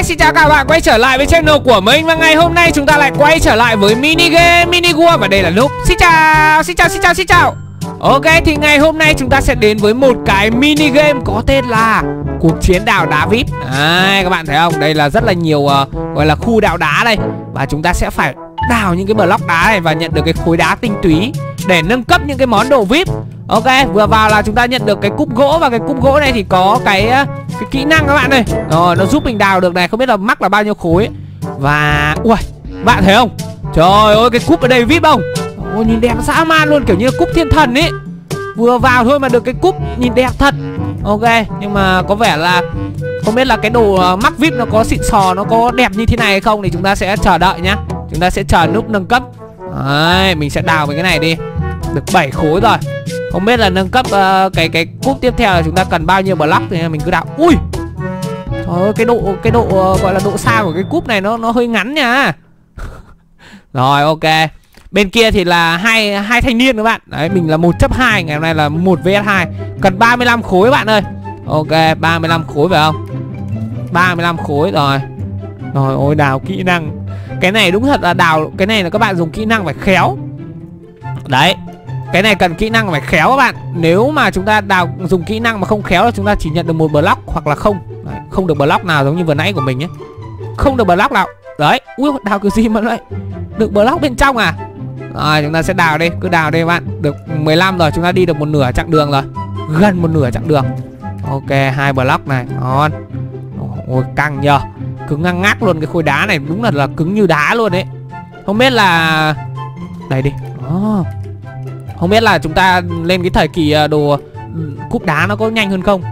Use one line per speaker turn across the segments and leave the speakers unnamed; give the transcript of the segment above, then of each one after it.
xin chào các bạn quay trở lại với channel của mình. Và ngày hôm nay chúng ta lại quay trở lại với mini game Mini War. Và đây là Núp. Xin chào. Ok, thì ngày hôm nay chúng ta sẽ đến với một cái mini game có tên là cuộc chiến đào đá VIP. Các bạn thấy không? Đây là rất là nhiều gọi là khu đào đá đây. Và chúng ta sẽ phải đào những cái block đá này và nhận được cái khối đá tinh túy để nâng cấp những cái món đồ VIP. Ok, vừa vào là chúng ta nhận được cái cúp gỗ. Và cái cúp gỗ này thì có cái kỹ năng các bạn ơi. Rồi, nó giúp mình đào được này. Không biết là mắc là bao nhiêu khối. Và, ui, bạn thấy không? Trời ơi, cái cúp ở đây VIP không? Ôi, nhìn đẹp dã man luôn, kiểu như cúp thiên thần ấy. Vừa vào thôi mà được cái cúp, nhìn đẹp thật. Ok, nhưng mà có vẻ là không biết là cái đồ mắc VIP nó có xịn sò, nó có đẹp như thế này hay không. Thì chúng ta sẽ chờ đợi nhá. Chúng ta sẽ chờ Núp nâng cấp. Đấy, mình sẽ đào với cái này đi. Được 7 khối rồi. Không biết là nâng cấp cái cúp tiếp theo là chúng ta cần bao nhiêu block thì mình cứ đào. Ui, trời ơi, cái độ gọi là độ xa của cái cúp này nó hơi ngắn nha. Rồi, ok. Bên kia thì là hai thanh niên các bạn. Đấy, mình là 1/2, ngày hôm nay là 1 vs 2. Cần 35 khối bạn ơi. Ok, 35 khối phải không? 35 khối rồi. Rồi, ôi, đào kỹ năng. Cái này đúng thật là đào, cái này là các bạn dùng kỹ năng phải khéo. Đấy, cái này cần kỹ năng phải khéo các bạn. Nếu mà chúng ta đào dùng kỹ năng mà không khéo là chúng ta chỉ nhận được một block hoặc là không. Đấy, không được block nào giống như vừa nãy của mình nhé. Không được block nào. Đấy, ui, đào kiểu gì mà lại được block bên trong à? Rồi, chúng ta sẽ đào đi, cứ đào đi các bạn. Được 15 rồi, chúng ta đi được một nửa chặng đường rồi. Gần một nửa chặng đường. Ok, 2 block này, ngon. Ôi, căng nhờ. Cứng ngang ngác luôn, cái khối đá này đúng là cứng như đá luôn đấy. Không biết là đây đi. Không biết là chúng ta lên cái thời kỳ đồ cúp đá nó có nhanh hơn không.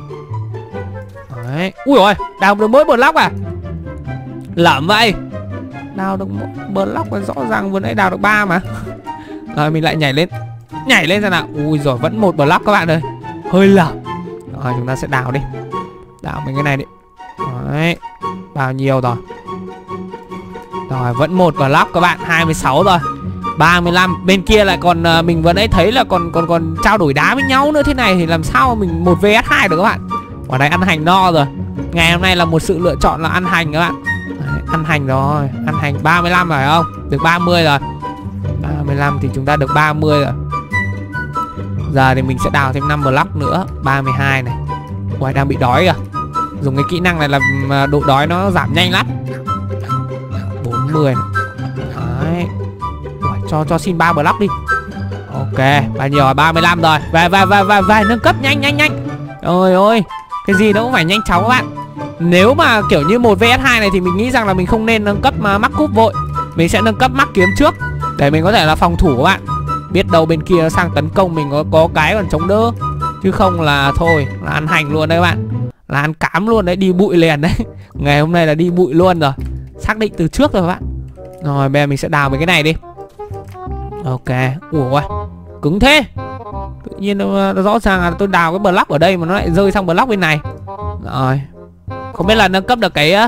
Đấy. Ui ôi, đào được mỗi block à? Lởm vậy. Đào được một block là rõ ràng vừa nãy đào được 3 mà. Rồi mình lại nhảy lên xem nào. Ui rồi, vẫn một block các bạn ơi. Hơi lởm. Rồi chúng ta sẽ đào đi. Đào mình cái này đi. Đấy. Bao nhiêu rồi? Rồi vẫn một block các bạn, 26 rồi. 35. Bên kia lại còn mình vừa nãy thấy là còn trao đổi đá với nhau nữa. Thế này thì làm sao mà mình 1 vs 2 được các bạn. Quả này ăn hành no rồi. Ngày hôm nay là một sự lựa chọn là ăn hành các bạn. Đấy, ăn hành rồi. Ăn hành 35 phải không? Được 30 rồi. 35 thì chúng ta được 30 rồi. Giờ thì mình sẽ đào thêm 5 block nữa. 32 này. Ui, đang bị đói kìa. Dùng cái kỹ năng này là độ đói nó giảm nhanh lắm. 40 này. Đấy. Ui, cho xin 3 block đi. Ok, bao nhiêu rồi? 35 rồi. Về, nâng cấp nhanh. Trời ơi, cái gì nó cũng phải nhanh chóng các bạn. Nếu mà kiểu như 1 vs 2 này thì mình nghĩ rằng là mình không nên nâng cấp mà mắc cúp vội. Mình sẽ nâng cấp mắc kiếm trước để mình có thể là phòng thủ các bạn. Biết đâu bên kia sang tấn công mình có cái còn chống đỡ. Chứ không là thôi, là ăn hành luôn đấy các bạn. Là ăn cám luôn đấy, đi bụi liền đấy. Ngày hôm nay là đi bụi luôn rồi. Xác định từ trước rồi các bạn. Rồi bây giờ mình sẽ đào với cái này đi. Ok. Ủa, cứng thế. Tự nhiên nó rõ ràng là tôi đào cái block ở đây mà nó lại rơi sang block bên này. Rồi. Không biết là nâng cấp được cái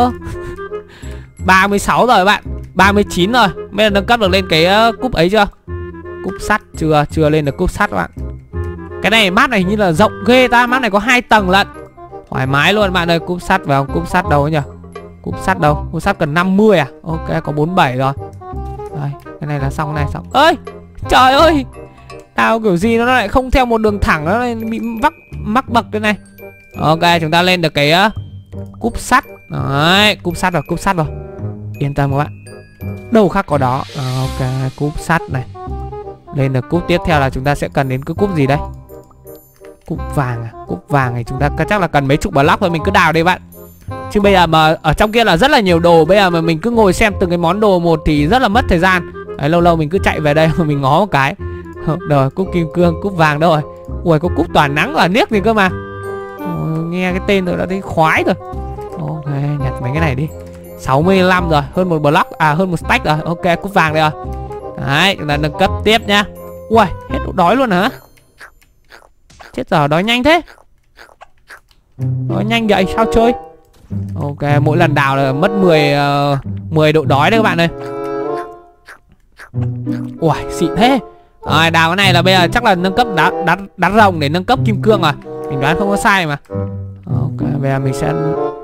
36 rồi các bạn. 39 rồi. Bây giờ nâng cấp được lên cái cúp ấy chưa? Cúp sắt chưa lên được cúp sắt các bạn. Cái này map này hình như là rộng ghê ta. Map này có 2 tầng lận. Thoải mái luôn bạn ơi. Cúp sắt phải không? Cúp sắt đâu ấy nhỉ? Cúp sắt đâu? Cúp sắt cần 50 à? Ok, có 47 rồi. Đây, cái này là xong, cái này xong. Ơi, trời ơi, đào kiểu gì nó lại không theo một đường thẳng, nó lại bị mắc bậc đây này. Ok, chúng ta lên được cái cúp sắt. Đấy, cúp sắt rồi. Yên tâm các bạn, đâu khác có đó. Ok, cúp sắt này. Lên được cúp tiếp theo là chúng ta sẽ cần đến cái cúp gì đây? Cúp vàng à? Cúp vàng này chúng ta chắc là cần mấy chục block thôi. Mình cứ đào đây bạn. Chứ bây giờ mà ở trong kia là rất là nhiều đồ. Bây giờ mà mình cứ ngồi xem từng cái món đồ một thì rất là mất thời gian. Đấy, lâu lâu mình cứ chạy về đây mà mình ngó một cái. Rồi, cúp kim cương, cúp vàng đâu rồi? Ui, có cúp toàn nắng và niếc gì cơ mà. Nghe cái tên rồi đã thấy khoái rồi. Ok, nhặt mấy cái này đi. 65 rồi, hơn một block, hơn một stack rồi. Ok, cúp vàng đây rồi. Đấy, chúng ta nâng cấp tiếp nhá. Ui, hết độ đói luôn hả? Chết giờ, đói nhanh thế. Đói nhanh vậy, sao chơi? Ok, mỗi lần đào là mất 10 độ đói đấy các bạn ơi. Ui, xịn thế. Rồi, đào cái này là bây giờ chắc là nâng cấp đá rồng để nâng cấp kim cương rồi. Mình đoán không có sai mà. Ok, bây giờ mình sẽ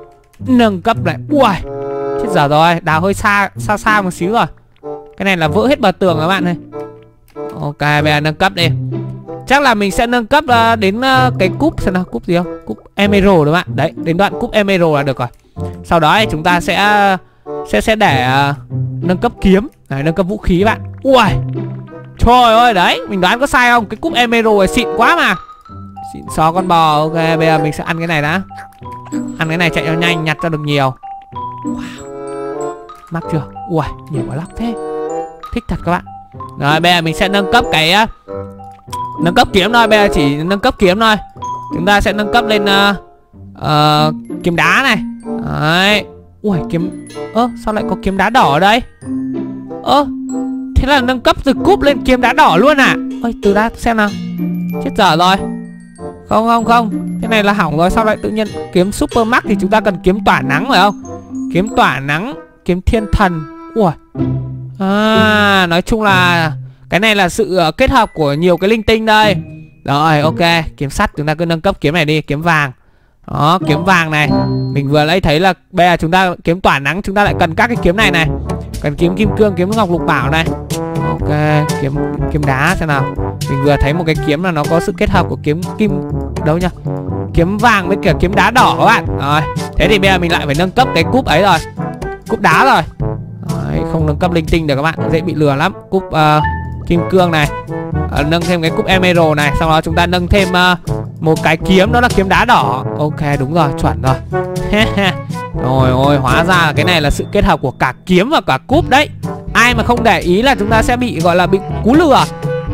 Nâng cấp này. Ui, chết giờ rồi, đào hơi xa một xíu rồi. Cái này là vỡ hết bờ tường các bạn ơi. Ok, bây giờ nâng cấp đi. Chắc là mình sẽ nâng cấp đến cái cúp. Xem nào, cúp gì không? Cúp Emerald đúng không ạ? Đấy, đến đoạn cúp Emerald là được rồi. Sau đó thì chúng ta sẽ để nâng cấp kiếm. Đấy, nâng cấp vũ khí bạn. Ui, trời ơi, đấy, mình đoán có sai không? Cái cúp Emerald này xịn quá mà. Xịn xó con bò. Ok, bây giờ mình sẽ ăn cái này đã. Ăn cái này chạy cho nhanh, nhặt cho được nhiều. Wow, mắc chưa? Ui, nhiều quả lóc thế. Thích thật các bạn. Rồi, bây giờ mình sẽ nâng cấp cái nâng cấp kiếm thôi. Bây giờ chỉ nâng cấp kiếm thôi. Chúng ta sẽ nâng cấp lên kiếm đá này. Đấy. Ui, kiếm... sao lại có kiếm đá đỏ ở đây? Thế là nâng cấp từ cúp lên kiếm đá đỏ luôn à? Ôi, từ đã xem nào. Chết dở rồi. Không. Thế này là hỏng rồi. Sao lại tự nhiên kiếm Super Max thì chúng ta cần kiếm tỏa nắng phải không? Kiếm tỏa nắng, kiếm thiên thần. Ui. Nói chung là cái này là sự kết hợp của nhiều cái linh tinh đây. Rồi, ok. Kiếm sắt chúng ta cứ nâng cấp kiếm này đi. Kiếm vàng. Đó, kiếm vàng này. Mình vừa lấy thấy là bây giờ chúng ta kiếm tỏa nắng, chúng ta lại cần các cái kiếm này này. Cần kiếm kim cương, kiếm ngọc lục bảo này. Ok, kiếm đá xem nào. Mình vừa thấy một cái kiếm là nó có sự kết hợp của kiếm kim đâu nhá. Kiếm vàng với cả kiếm đá đỏ các bạn. Rồi, thế thì bây giờ mình lại phải nâng cấp cái cúp ấy rồi. Cúp đá rồi. Đấy, không nâng cấp linh tinh được các bạn, dễ bị lừa lắm. Cúp kim cương này. Nâng thêm cái cúp Emerald này. Sau đó chúng ta nâng thêm một cái kiếm, đó là kiếm đá đỏ. Ok, đúng rồi, chuẩn rồi. Rồi ôi, hóa ra là cái này là sự kết hợp của cả kiếm và cả cúp đấy. Ai mà không để ý là chúng ta sẽ bị gọi là bị cú lừa.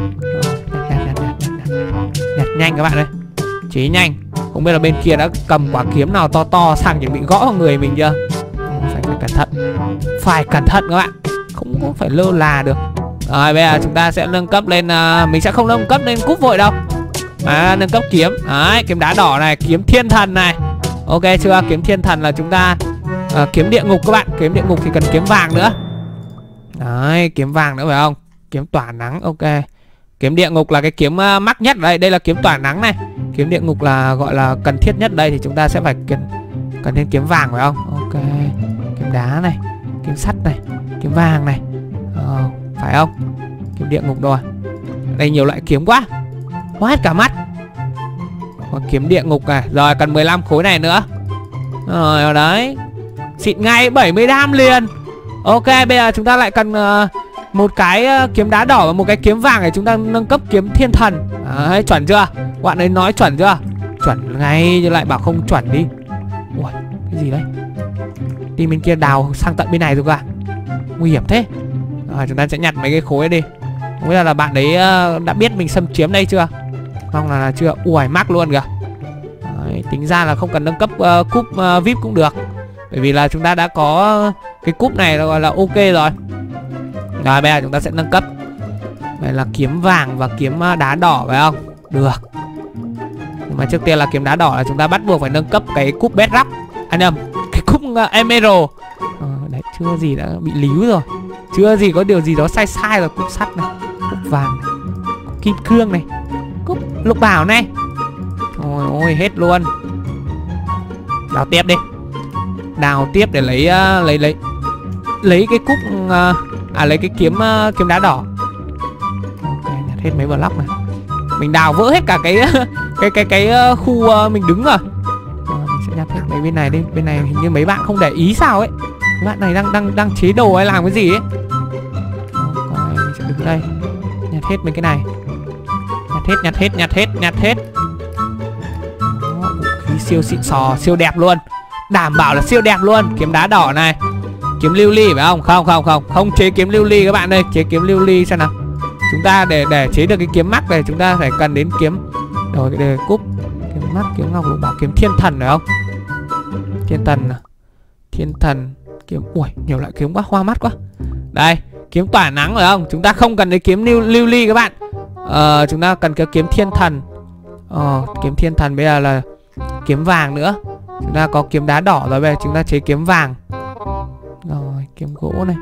Nhặt nhanh các bạn ơi. Chế nhanh. Không biết là bên kia đã cầm quả kiếm nào to sang chuẩn bị gõ vào người mình chưa. Phải cẩn thận. Phải cẩn thận các bạn. Không phải lơ là được. Rồi bây giờ chúng ta sẽ nâng cấp lên mình sẽ không nâng cấp lên cúp vội đâu. Nâng cấp kiếm. Đấy, kiếm đá đỏ này, kiếm thiên thần này. Ok chưa? Kiếm thiên thần là chúng ta kiếm địa ngục các bạn. Kiếm địa ngục thì cần kiếm vàng nữa. Đấy, kiếm vàng nữa phải không? Kiếm tỏa nắng, ok. Kiếm địa ngục là cái kiếm mắc nhất đây. Đây là kiếm tỏa nắng này. Kiếm địa ngục là gọi là cần thiết nhất đây. Thì chúng ta sẽ phải cần thêm kiếm vàng phải không? Ok. Kiếm đá này, kiếm sắt này, kiếm vàng này. Phải không? Kiếm địa ngục rồi. Đây nhiều loại kiếm quá. Quá hết cả mắt. Còn kiếm địa ngục này. Rồi cần 15 khối này nữa. Rồi đấy. Xịn ngay, 70 đam liền. Ok, bây giờ chúng ta lại cần một cái kiếm đá đỏ và một cái kiếm vàng để chúng ta nâng cấp kiếm thiên thần. Đấy, chuẩn chưa? Bạn ấy nói chuẩn chưa? Chuẩn ngay, chứ lại bảo không chuẩn đi. Ui, cái gì đấy? Đi bên kia đào sang tận bên này rồi à? Nguy hiểm thế. Rồi, chúng ta sẽ nhặt mấy cái khối đi. Không biết là bạn đấy đã biết mình xâm chiếm đây chưa? Mong là chưa. Ui, mắc luôn kìa. Đấy, tính ra là không cần nâng cấp cúp VIP cũng được. Bởi vì là chúng ta đã có cái cúp này gọi là ok rồi. Rồi bây giờ chúng ta sẽ nâng cấp. Đây là kiếm vàng và kiếm đá đỏ phải không? Được. Nhưng mà trước tiên là kiếm đá đỏ là chúng ta bắt buộc phải nâng cấp cái cúp Bedrock. Nhầm, cái cúp Emerald. Đấy, chưa gì đã bị líu rồi. Chưa gì có điều gì đó sai rồi. Cúp sắt này, cúp vàng này, cúp kim cương này, cúp lục bảo này. Ôi ôi, hết luôn. Đào tiếp đi. Đào tiếp để lấy cái cúp lấy cái kiếm đá đỏ. Ok, nhặt hết mấy block này. Mình đào vỡ hết cả cái khu mình đứng rồi. Mình sẽ nhặt hết mấy bên này đi. Bên này hình như mấy bạn không để ý sao ấy. Mấy bạn này đang chế đồ hay làm cái gì ấy. Còn mình sẽ đứng đây. Nhặt hết mấy cái này. Nhặt hết. Đó, vũ khí siêu xịn sò, siêu đẹp luôn. Đảm bảo là siêu đẹp luôn. Kiếm đá đỏ này. Kiếm lưu ly phải không? Không chế kiếm lưu ly các bạn ơi. Chế kiếm lưu ly xem nào. Chúng ta để chế được cái kiếm mắc này, chúng ta phải cần đến kiếm. Rồi cái cúp. Kiếm mắc, kiếm ngọc lục bảo, kiếm thiên thần phải không? Thiên thần. Kiếm. Ui, nhiều loại kiếm quá, hoa mắt quá. Đây, kiếm tỏa nắng phải không? Chúng ta không cần đến kiếm lưu ly các bạn. Chúng ta cần cái kiếm thiên thần. Kiếm thiên thần bây giờ là kiếm vàng nữa. Chúng ta có kiếm đá đỏ rồi, bây giờ chúng ta chế kiếm vàng. Rồi, kiếm gỗ này,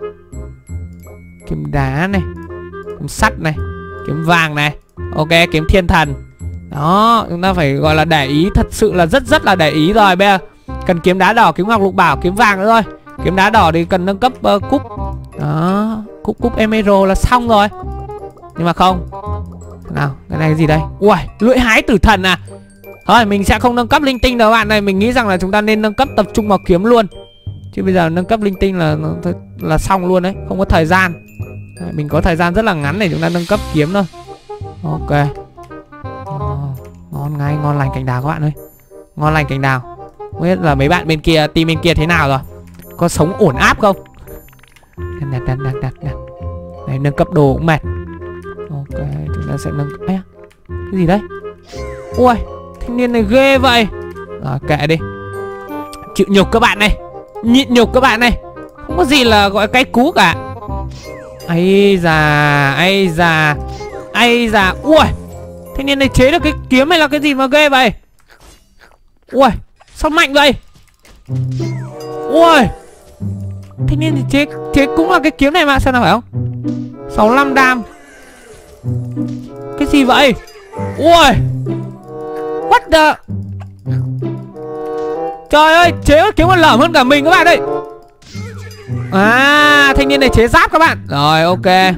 kiếm đá này, kiếm sắt này, kiếm vàng này. Ok, kiếm thiên thần. Đó, chúng ta phải gọi là để ý, thật sự là rất là để ý rồi. Bây giờ cần kiếm đá đỏ, kiếm ngọc lục bảo, kiếm vàng nữa thôi. Kiếm đá đỏ thì cần nâng cấp cúp. Đó, cúp emerald là xong rồi. Nhưng mà không. Nào, cái này cái gì đây? Ui, lưỡi hái tử thần à? Thôi, mình sẽ không nâng cấp linh tinh đâu bạn này. Mình nghĩ rằng là chúng ta nên nâng cấp tập trung vào kiếm luôn. Chứ bây giờ nâng cấp linh tinh là xong luôn đấy. Không có thời gian. Mình có thời gian rất là ngắn để chúng ta nâng cấp kiếm thôi. Ok. Ngon ngay, ngon lành cành đào các bạn ơi. Ngon lành cành đào. Không biết là mấy bạn bên kia, team bên kia thế nào rồi? Có sống ổn áp không? Đặt. Đây, nâng cấp đồ cũng mệt. Ok, chúng ta sẽ nâng... Ây, cái gì đấy? Ui, thanh niên này ghê vậy. Rồi, kệ đi. Chịu nhục các bạn này. Nhịn nhục các bạn này. Không có gì là gọi cái cú cả. Ây da. Ui, thanh niên này chế được cái kiếm hay là cái gì mà ghê vậy? Ui, sao mạnh vậy? Ui, thanh niên thì chế cũng là cái kiếm này mà, sao nào phải không? 65 đam. Cái gì vậy? Ui, what the... Trời ơi, chế kiếm còn lởm hơn cả mình các bạn ơi. À, thanh niên này chế giáp các bạn. Rồi, ok.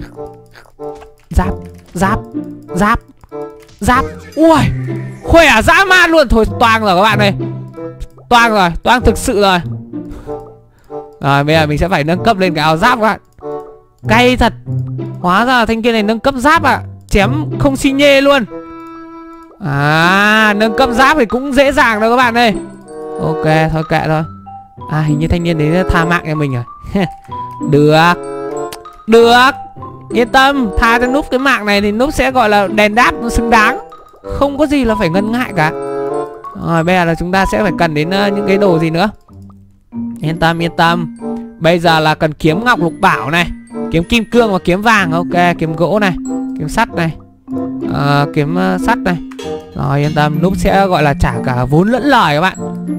Giáp. Ui, khỏe dã man luôn. Thôi toang rồi các bạn ơi. Toang thực sự rồi. Rồi, bây giờ mình sẽ phải nâng cấp lên cái áo giáp các bạn. Cay thật. Hóa ra là thanh niên này nâng cấp giáp à. Chém không xi nhê luôn. À, nâng cấp giáp thì cũng dễ dàng đâu các bạn ơi. Ok, thôi kệ thôi. À, hình như thanh niên đấy tha mạng cho mình rồi. Được. Yên tâm, tha cho núp cái mạng này thì núp sẽ gọi là đền đáp xứng đáng. Không có gì là phải ngần ngại cả. Rồi, bây giờ là chúng ta sẽ phải cần đến những cái đồ gì nữa. Yên tâm. Bây giờ là cần kiếm ngọc lục bảo này, kiếm kim cương và kiếm vàng. Ok, kiếm gỗ này, kiếm sắt này, kiếm sắt này. Rồi, yên tâm, núp sẽ gọi là trả cả vốn lẫn lời các bạn.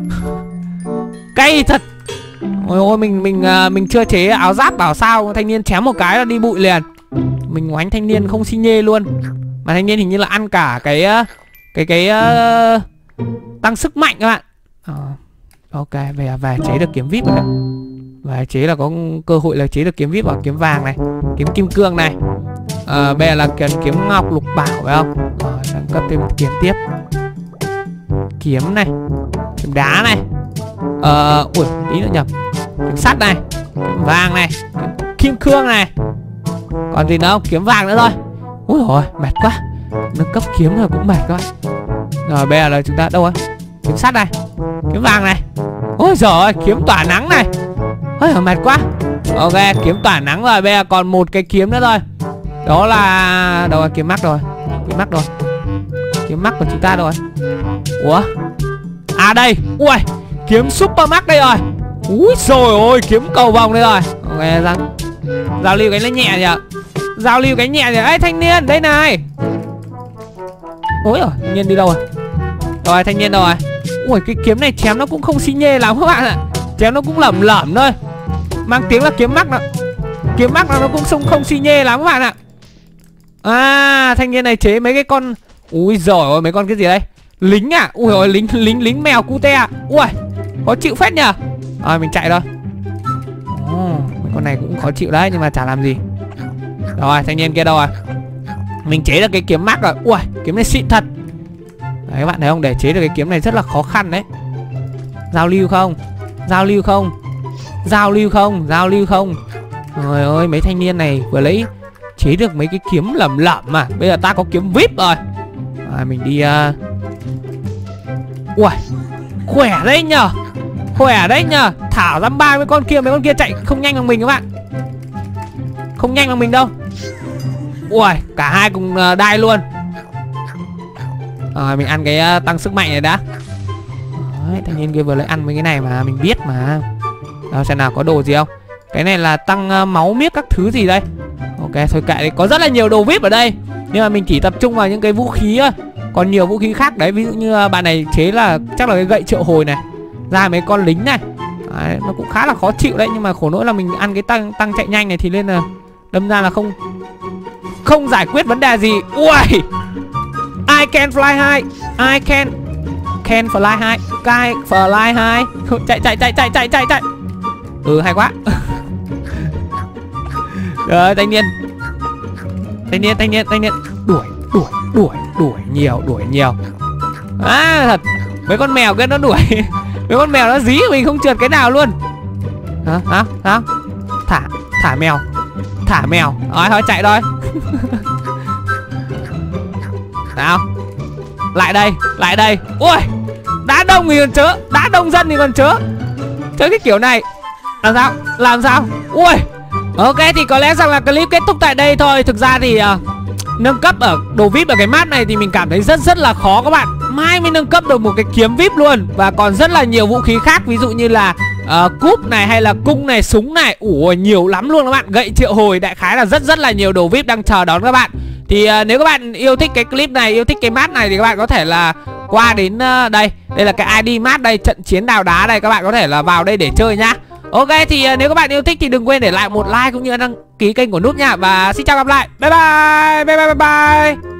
Cay thật. Ôi, mình chưa chế áo giáp bảo sao thanh niên chém một cái là đi bụi liền. Mình oánh thanh niên không xi nhê luôn. Mà thanh niên hình như là ăn cả cái tăng sức mạnh các bạn. Ok, về chế được kiếm vip rồi đấy. Về chế là có cơ hội là chế được kiếm vip và kiếm vàng này, kiếm kim cương này. Bây giờ là cần kiếm ngọc lục bảo phải không? Rồi, nâng cấp thêm kiếm tiếp. Kiếm này, kiếm đá này. Ui, tí nữa nhầm. Kiếm sắt này, kiếm vàng này, kim cương này. Còn gì nữa không? Kiếm vàng nữa thôi. Úi dồi, mệt quá. Nâng cấp kiếm rồi cũng mệt các bạn. Rồi bây giờ là chúng ta đâu rồi? Kiếm sắt này, kiếm vàng này. Ôi giời, kiếm tỏa nắng này. Ôi mệt quá. Ok, kiếm tỏa nắng rồi. Bây giờ còn một cái kiếm nữa thôi. Đó là... đâu rồi? Kiếm mắc rồi. Kiếm mắc của chúng ta rồi. Ủa? À đây. Ui, kiếm super max đây rồi. Úi rồi ôi, kiếm cầu vòng đây rồi. Ok, giao lưu cái nó nhẹ nhỉ. Ê, thanh niên, đây này. Ôi rồi, thanh niên đi đâu rồi? Rồi, thanh niên đâu rồi? Ui, cái kiếm này chém nó cũng không xi nhê lắm các bạn ạ. Chém nó cũng lởm thôi. Mang tiếng là kiếm mắc nó cũng không xi nhê lắm các bạn ạ. À, thanh niên này chế mấy cái con... Úi giời ơi, mấy con cái gì đây? Lính à? Ui ôi, lính mèo cute. Ui, khó chịu phết nhờ. Rồi, mình chạy thôi. Mấy con này cũng khó chịu đấy, nhưng mà chả làm gì. Rồi, thanh niên kia đâu rồi? Mình chế được cái kiếm mắc rồi. Ui, kiếm này xịn thật. Đấy, các bạn thấy không? Để chế được cái kiếm này rất là khó khăn đấy. Giao lưu không? Trời ơi, mấy thanh niên này vừa lấy chế được mấy cái kiếm lẩm mà. Bây giờ ta có kiếm VIP rồi. Mình đi... Ui, khỏe đấy nhờ. Thả ra 30 con kia. Mấy con kia chạy không nhanh bằng mình các bạn. Không nhanh bằng mình đâu. Ui, cả hai cùng đai luôn. Mình ăn cái tăng sức mạnh này đã. Đấy, thanh niên kia vừa lấy ăn mấy cái này mà mình biết mà. Đâu, xem nào có đồ gì không. Cái này là tăng máu miếc các thứ gì đây. Ok, thôi kệ đấy. Có rất là nhiều đồ VIP ở đây, nhưng mà mình chỉ tập trung vào những cái vũ khí thôi. Còn nhiều vũ khí khác đấy. Ví dụ như bạn này chế là chắc là cái gậy triệu hồi này, ra mấy con lính này. Đấy, nó cũng khá là khó chịu đấy. Nhưng mà khổ nỗi là mình ăn cái tăng chạy nhanh này thì nên là đâm ra là không giải quyết vấn đề gì. Ui, I can fly high. Can fly high. Can fly high. Chạy. Hay quá. Rồi thanh niên. Đuổi nhiều. Thật. Mấy con mèo kia nó đuổi. Mấy con mèo nó dí mình không trượt cái nào luôn. Hả? Thả mèo. Thôi chạy thôi. Nào. Lại đây. Ui, đá đông thì còn chớ, đá đông dân thì còn chớ. Chơi cái kiểu này làm sao? Ui. Ok, thì có lẽ rằng là clip kết thúc tại đây thôi. Thực ra thì nâng cấp ở đồ VIP ở cái map này thì mình cảm thấy rất là khó các bạn. Mai mới nâng cấp được một cái kiếm VIP luôn. Và còn rất là nhiều vũ khí khác. Ví dụ như là cúp này, hay là cung này, súng này. Ủa, nhiều lắm luôn các bạn. Gậy triệu hồi, đại khái là rất là nhiều đồ VIP đang chờ đón các bạn. Thì nếu các bạn yêu thích cái clip này, yêu thích cái map này thì các bạn có thể là qua đến đây. Đây là cái ID map đây, trận chiến đào đá đây. Các bạn có thể là vào đây để chơi nhá. Ok, thì nếu các bạn yêu thích thì đừng quên để lại một like cũng như đăng ký kênh của Núp nha. Và xin chào gặp lại. Bye bye.